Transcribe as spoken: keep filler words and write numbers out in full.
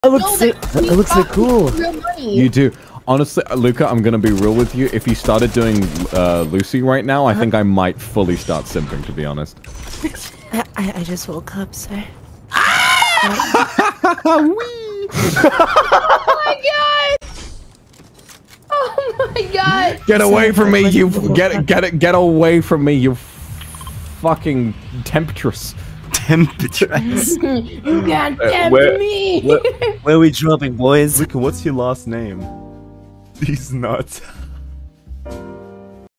That looks No, so, that- that we looks so got cool. real money. You do. Honestly, Luca, I'm gonna be real with you. If you started doing uh, Lucy right now, I think I might fully start simping, to be honest. I, I, I just woke up, sir. Wee! Oh my god! Oh my god! Get away from me, you get get get away from me, you fucking temptress. Temptress. You can't Uh, tempt where- me! Where are we dropping, boys? Luca, what's your last name? These nuts.